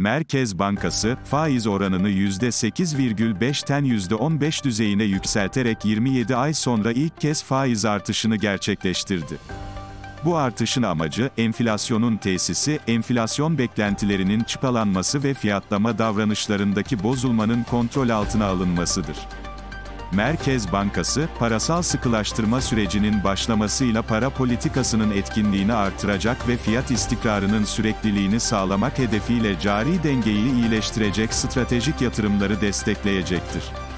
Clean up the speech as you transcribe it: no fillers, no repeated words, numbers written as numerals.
Merkez Bankası, faiz oranını %8,5'ten %15 düzeyine yükselterek 27 ay sonra ilk kez faiz artışını gerçekleştirdi. Bu artışın amacı, enflasyonun tesisi, enflasyon beklentilerinin çıpalanması ve fiyatlama davranışlarındaki bozulmanın kontrol altına alınmasıdır. Merkez Bankası, parasal sıkılaştırma sürecinin başlamasıyla para politikasının etkinliğini artıracak ve fiyat istikrarının sürekliliğini sağlamak hedefiyle cari dengeyi iyileştirecek stratejik yatırımları destekleyecektir.